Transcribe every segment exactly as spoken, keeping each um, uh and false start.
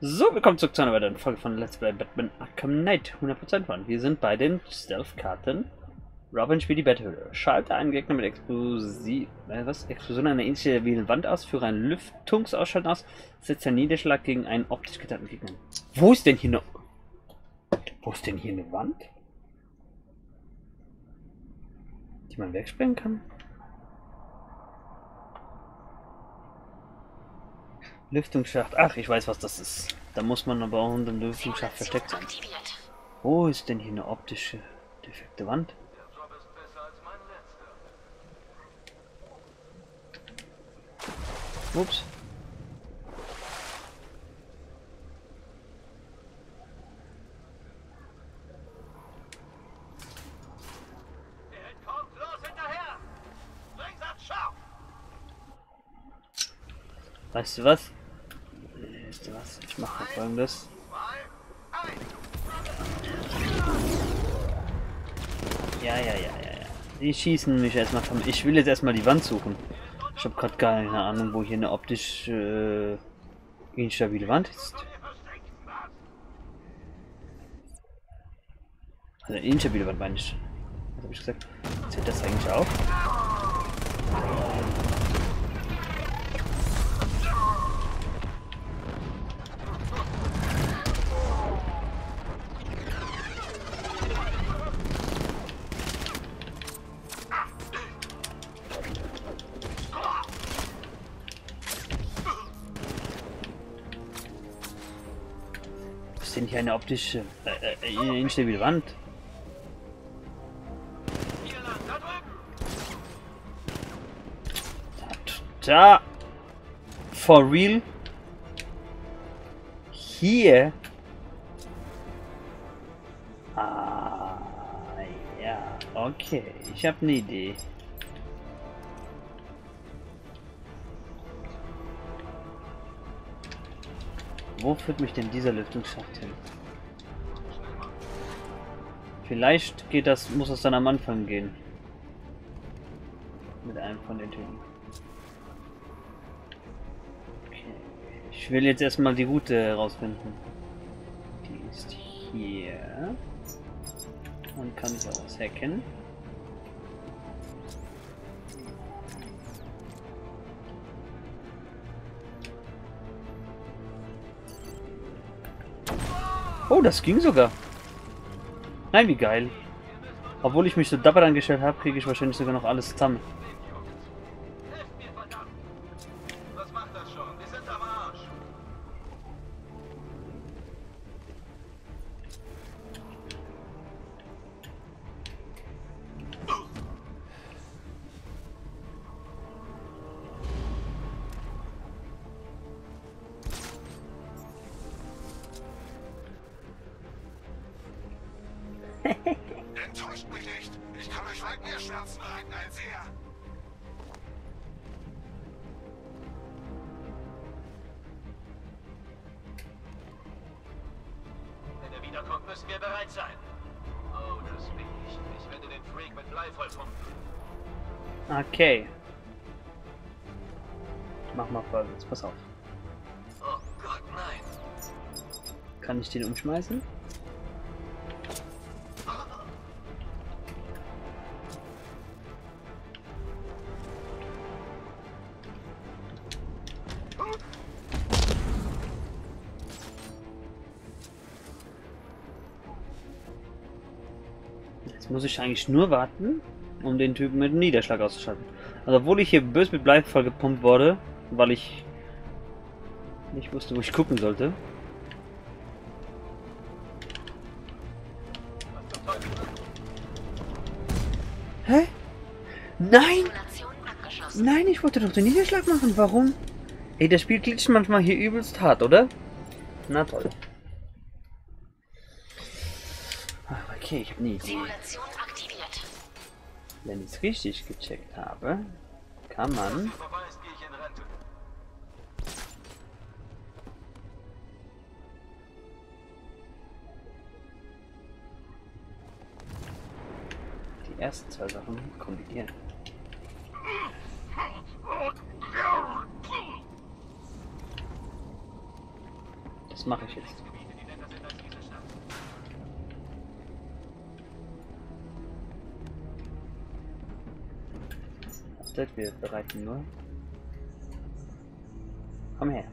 So, willkommen zurück zu einer weiteren Folge von Let's Play Batman Arkham Knight. hundert Prozent von. Wir sind bei den Stealth-Karten. Robin spielt die Betthöhle. Schalte einen Gegner mit Explosi äh, was? Explosion einer ähnlichen wie eine Wand aus, führe einen Lüftungsausschalten aus, setze einen Niederschlag gegen einen optisch getarnten Gegner. Wo ist denn hier eine... Wo ist denn hier eine Wand? Die man wegsprengen kann? Lüftungsschacht. Ach, ich weiß, was das ist. Da muss man aber auch unter dem Lüftungsschacht versteckt sein. Wo ist denn hier eine optische, defekte Wand? Ups. Weißt du was? Weißt du was? Ich mache folgendes. Ja, ja, ja, ja, ja. Die schießen mich erstmal von. Ich will jetzt erstmal die Wand suchen. Ich habe gerade keine Ahnung, wo hier eine optisch äh, instabile Wand ist. Also eine instabile Wand meine ich. Was habe ich gesagt? Zählt das eigentlich auch? Ist denn hier eine optische, äh, äh, instabile Wand? Da, for real? Hier? Ah, ja, okay. Ich habe eine Idee. Wo führt mich denn dieser Lüftungsschacht hin? Vielleicht geht das, muss es dann am Anfang gehen. Mit einem von den Typen. Okay. Ich will jetzt erstmal die Route herausfinden. Die ist hier. Man kann sie auch hacken. Oh, das ging sogar. Nein, wie geil. Obwohl ich mich so dapper angestellt habe, kriege ich wahrscheinlich sogar noch alles zusammen. Was macht das schon? Wir sind am Arsch. Enttäuscht mich nicht. Ich kann euch weit mehr Schmerzen bereiten als er. Wenn er wiederkommt, müssen wir bereit sein. Oh, das bin ich. Ich werde den Freak mit Blei vollpumpen. Okay. Mach mal folgendes. Pass auf. Oh Gott, nein. Kann ich den umschmeißen? Jetzt muss ich eigentlich nur warten, um den Typen mit dem Niederschlag auszuschalten. Also obwohl ich hier bös mit Blei voll gepumpt wurde, weil ich nicht wusste, wo ich gucken sollte. Hä? Nein! Nein, ich wollte doch den Niederschlag machen. Warum? Ey, das Spiel glitscht manchmal hier übelst hart, oder? Na toll. Ach, okay, ich habe eine Idee. Simulation aktiviert. Wenn ich es richtig gecheckt habe, kann man... Verweist, gehe ich in Rente. die ersten zwei Sachen kombinieren. Das mache ich jetzt. Kriegsgebiete, die netter sind als diese Stadt. Wartet, wir bereiten nur. Komm her.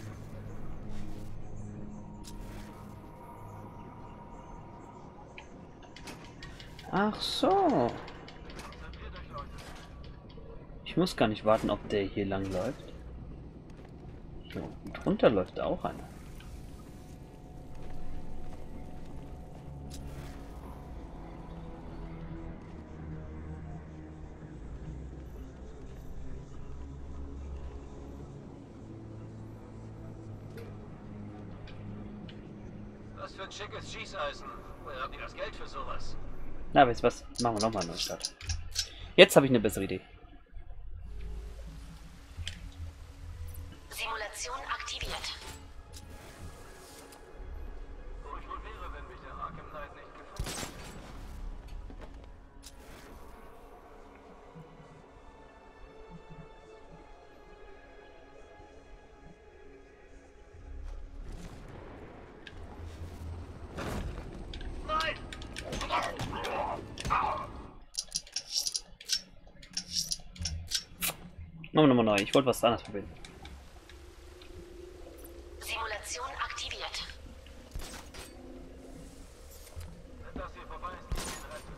Ach so. Konzentriert euch, Leute. Ich muss gar nicht warten, ob der hier lang läuft. So, und drunter läuft auch einer. Was für ein schickes Schießeisen. Woher haben die das Geld für sowas? Na, weißt du was? Machen wir nochmal eine neue Stadt. Jetzt habe ich eine bessere Idee. Simulation aktiviert. Wo ich wohl wäre, wenn mich der Arkham Knight nicht gefunden hätte. Nein! Machen wir nochmal neu. Ich wollte was anderes probieren. Simulation aktiviert. Wenn das hier vorbei ist, muss ich ihn retten.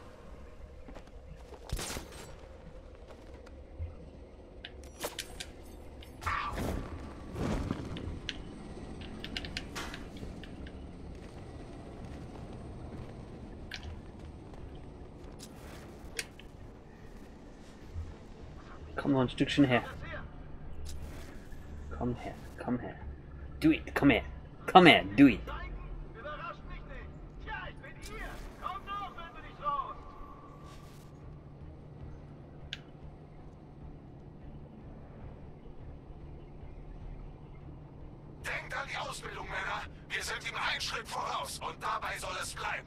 Komm noch ein Stückchen her. Was hier? Komm her. Komm her. Do it. Komm her. Komm her. Do it. Zeigen? Überrascht mich nicht. Tja, ich bin hier. Komm doch, wenn du dich traust. Denkt an die Ausbildung, Männer. Wir sind ihm einen Schritt voraus und dabei soll es bleiben.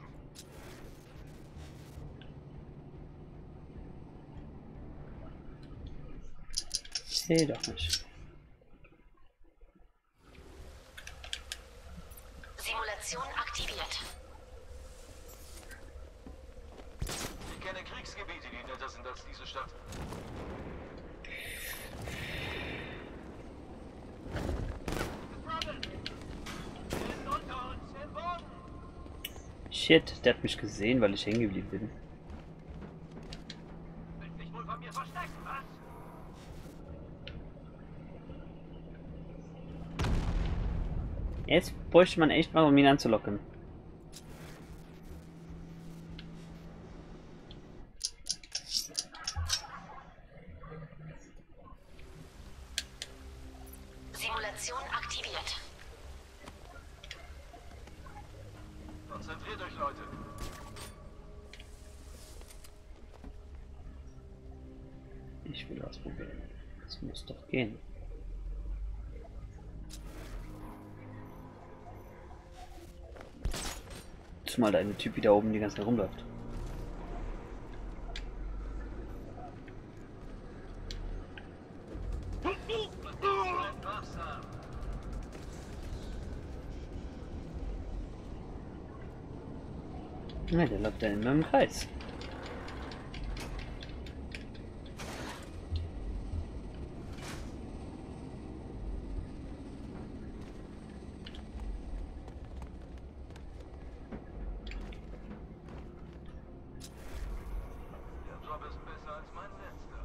Nee, doch nicht. Simulation aktiviert. Ich kenne Kriegsgebiete, die netter sind als diese Stadt. Unter uns, im Boden! Shit, der hat mich gesehen, weil ich hängen geblieben bin. Willst dich wohl von mir verstecken, was? Jetzt bräuchte man echt mal, um ihn anzulocken. Simulation aktiviert. Konzentriert euch, Leute. Ich will was probieren. Das muss doch gehen. Zumal da ein Typ wieder oben die ganze Zeit rumläuft. Bleibt wachsam. Ja, der läuft dann immer im Kreis. Der Job ist besser als mein letzter.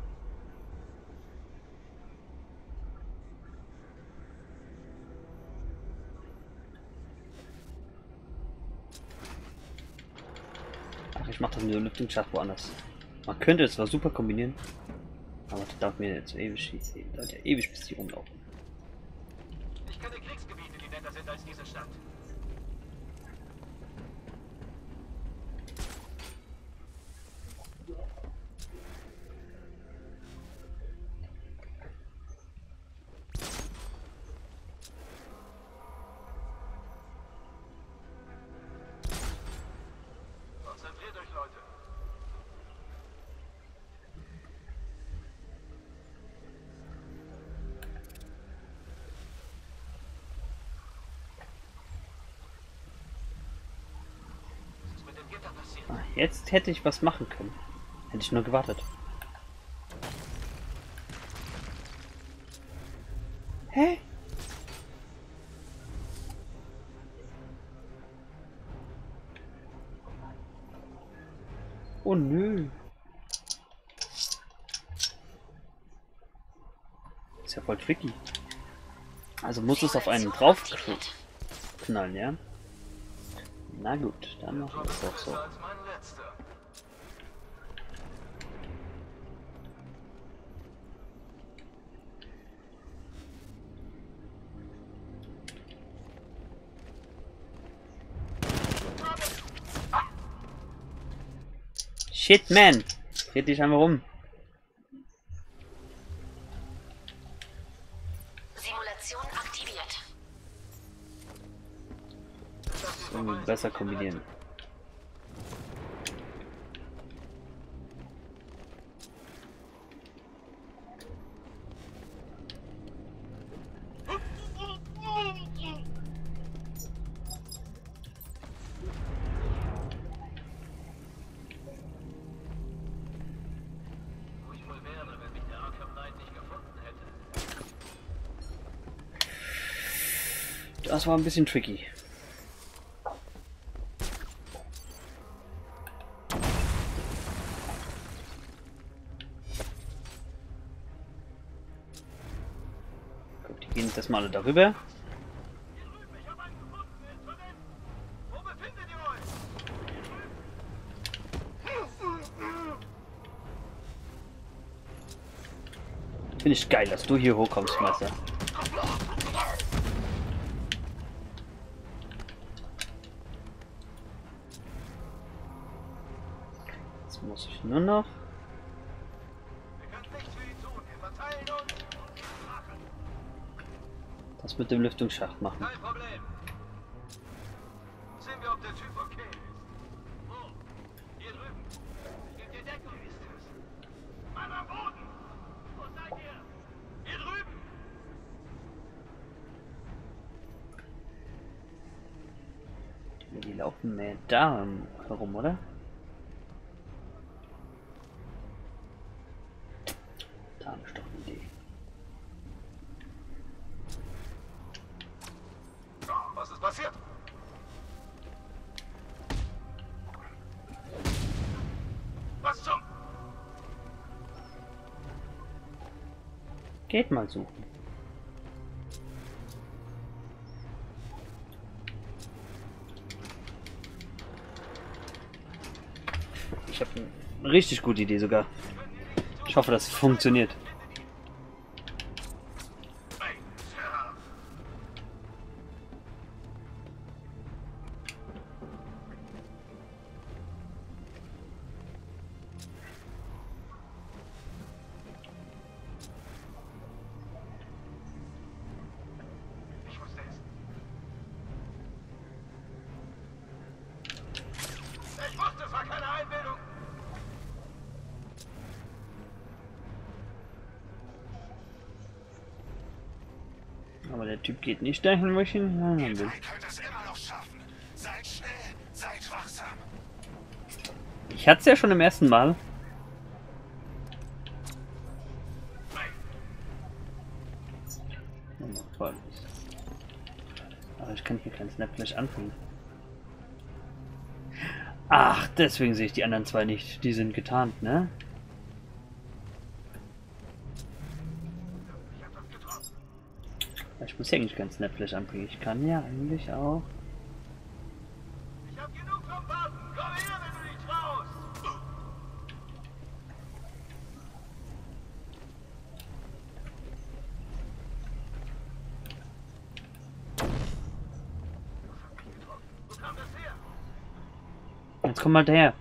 Ach, ich mache das mit dem Lüftungsschacht woanders. Man könnte es zwar super kombinieren, aber das dauert mir jetzt so ewig. Das dauert ja ewig, bis die rumlaufen. Ich kenne Kriegsgebiete, die netter sind als diese Stadt. Konzentriert euch, Leute. Ah, jetzt hätte ich was machen können. Hätte ich nur gewartet. Hä? Oh nö. Ist ja voll tricky. Also muss es auf einen drauf knallen, ja? Na gut, dann machen wir es auch so. Als mein letzter. Shit, man! Dreht dich einmal rum. Simulation aktiviert. Irgendwie besser kombinieren. Wo ich wohl wäre, wenn mich der Arkham Knight nicht gefunden hätte. Das war ein bisschen tricky. Gut, die gehen das mal alle darüber. Hier drüben, ich habe einen gefunden, Insolent. Wo befindet ihr euch? Finde ich geil, dass du hier hochkommst, Meister. Jetzt muss ich nur noch. Ihr könnt nichts für ihn tun. Wir verteilen uns und machen. Das mit dem Lüftungsschacht machen. Kein Problem. Sehen wir, ob der Typ okay ist. Wo? Hier drüben. Gebt ihr Deckung, ist es. Mann am Boden. Wo seid ihr? Hier drüben. Die laufen mehr da herum, oder? Da habe ich doch eine Idee. Was ist passiert? Was zum... Geht mal suchen. Ich habe eine richtig gute Idee sogar. Ich hoffe, das funktioniert. Ich wusste es. Ich wusste, es war keine Einbildung. Aber der Typ geht nicht dahin, wo ich ihn haben will. Ihr könnt es immer noch schaffen. Seid schnell, seid wachsam. Ich hatte es ja schon im ersten Mal. Oh, voll. Aber ich kann hier kein Snapflash anfangen. Ach, deswegen sehe ich die anderen zwei nicht. Die sind getarnt, ne? Ich hab das getroffen. Ich muss ja eigentlich kein Snapflash anbringen. Ich kann ja eigentlich auch. Ich hab genug vom Warten. Komm her, wenn du dich traust. Wo kam das her? Jetzt komm mal her.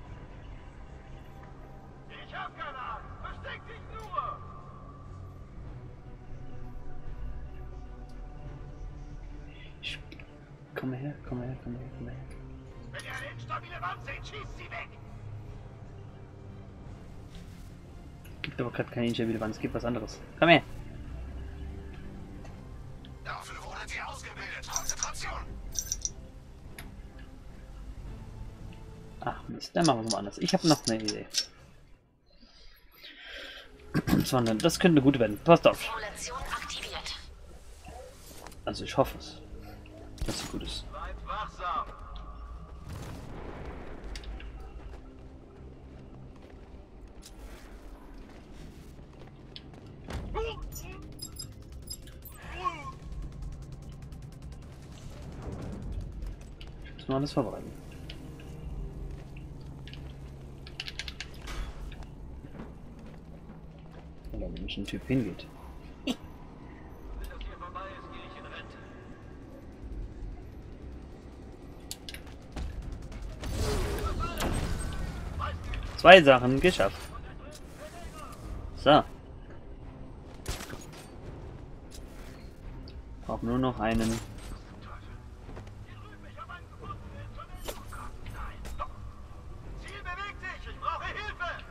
Ich hab keine Angst. Versteck dich nur. Ich... Komm mal her, komm mal her, komm mal her, komm mal her. Wenn ihr eine instabile Wand seht, schießt sie weg. Gibt aber gerade keine instabile Wand, es gibt was anderes. Komm her. Dafür wurdet ihr ausgebildet. Konzentration. Ach Mist, dann machen wir es mal anders. Ich habe noch eine Idee. Sondern das könnte eine gute werden. Passt auf. Simulation aktiviert. Also ich hoffe es, dass sie gut ist. Bleibt wachsam. Ich muss mal alles vorbereiten. Oder wenn mich ein Typ hingeht. Bis das hier vorbei ist, gehe ich in Rente. Zwei Sachen geschafft. So. Brauchen nur noch einen. Ziel bewegt sich. Ich brauche Hilfe.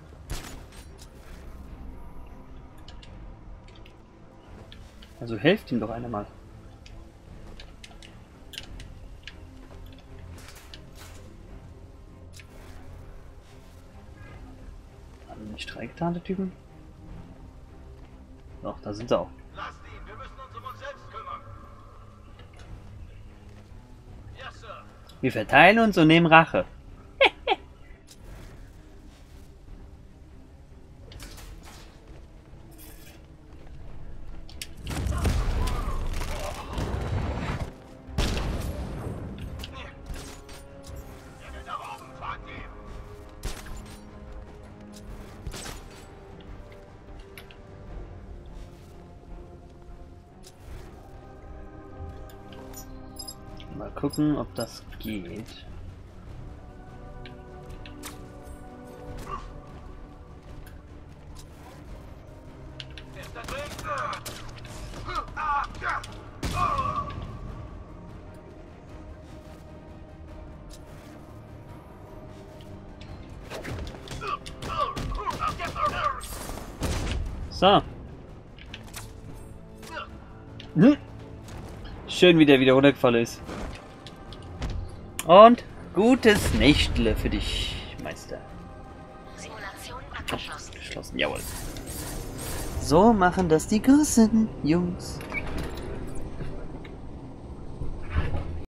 Also helft ihm doch einer mal. Haben nicht drei getarnte Typen? Doch, da sind sie auch. Lasst ihn. Wir müssen uns um uns selbst kümmern. Ja, Sir. Wir verteilen uns und nehmen Rache. Er will nach oben. Fahrt ihn. Mal gucken, ob das geht. Ist da drin? Ah, ja. Oh. So. Hm. Schön, wie der wieder runtergefallen ist. Und gutes Nächtle für dich, Meister. Simulation abgeschlossen. Geschlossen, jawohl. So machen das die großen Jungs.